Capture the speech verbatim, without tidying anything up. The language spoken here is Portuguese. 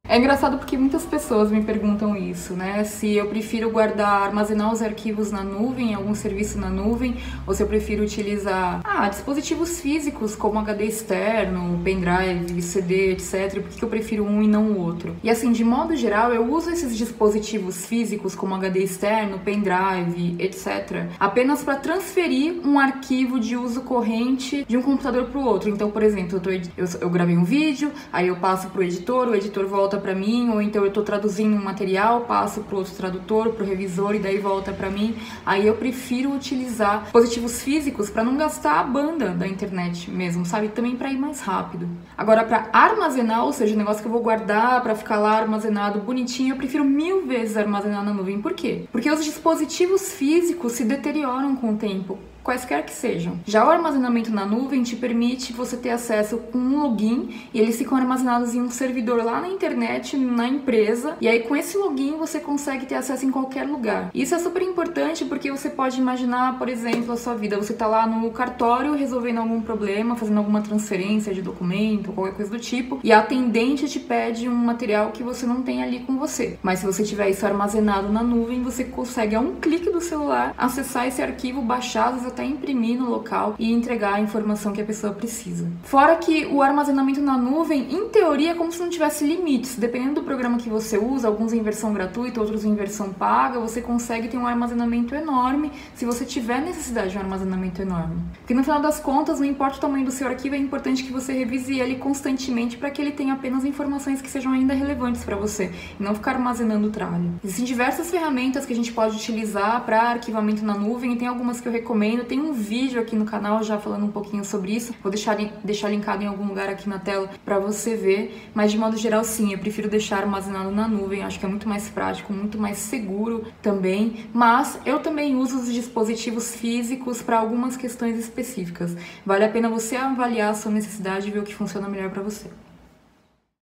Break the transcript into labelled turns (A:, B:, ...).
A: É engraçado porque muitas pessoas me perguntam isso, né? Se eu prefiro guardar, armazenar os arquivos na nuvem, algum serviço na nuvem, ou se eu prefiro utilizar ah, dispositivos físicos como H D externo, pendrive, C D, etcétera. Por que eu prefiro um e não o outro? E assim, de modo geral, eu uso esses dispositivos físicos como H D externo, pendrive, etcétera, apenas para transferir um arquivo de uso corrente de um computador para o outro. Então, por exemplo, eu, tô, eu, eu gravei um vídeo, aí eu passo para o editor, o editor volta para mim, ou então eu estou traduzindo um material, passo para o outro tradutor, para o revisor e daí volta para mim. Aí eu prefiro utilizar dispositivos físicos para não gastar a banda da internet mesmo, sabe? Também para ir mais rápido. Agora, para armazenar, ou seja, o negócio que eu vou guardar para ficar lá armazenado bonitinho, eu prefiro mil vezes armazenar na nuvem. Por quê? Porque os dispositivos físicos se deterioram com o tempo, quaisquer que sejam. Já o armazenamento na nuvem te permite você ter acesso com um login e eles ficam armazenados em um servidor lá na internet, na empresa, e aí com esse login você consegue ter acesso em qualquer lugar. Isso é super importante porque você pode imaginar, por exemplo, a sua vida, você tá lá no cartório resolvendo algum problema, fazendo alguma transferência de documento, qualquer coisa do tipo, e a atendente te pede um material que você não tem ali com você. Mas se você tiver isso armazenado na nuvem, você consegue a um clique do celular acessar esse arquivo, baixar, até imprimir no local e entregar a informação que a pessoa precisa. Fora que o armazenamento na nuvem, em teoria, é como se não tivesse limites. Dependendo do programa que você usa, alguns em versão gratuita, outros em versão paga, você consegue ter um armazenamento enorme se você tiver necessidade de um armazenamento enorme. Porque no final das contas, não importa o tamanho do seu arquivo, é importante que você revise ele constantemente para que ele tenha apenas informações que sejam ainda relevantes para você e não ficar armazenando tralha. Existem diversas ferramentas que a gente pode utilizar para arquivamento na nuvem e tem algumas que eu recomendo. Tem um vídeo aqui no canal já falando um pouquinho sobre isso, vou deixar, deixar linkado em algum lugar aqui na tela para você ver, mas de modo geral sim, eu prefiro deixar armazenado na nuvem, acho que é muito mais prático, muito mais seguro também, mas eu também uso os dispositivos físicos para algumas questões específicas. Vale a pena você avaliar a sua necessidade e ver o que funciona melhor para você.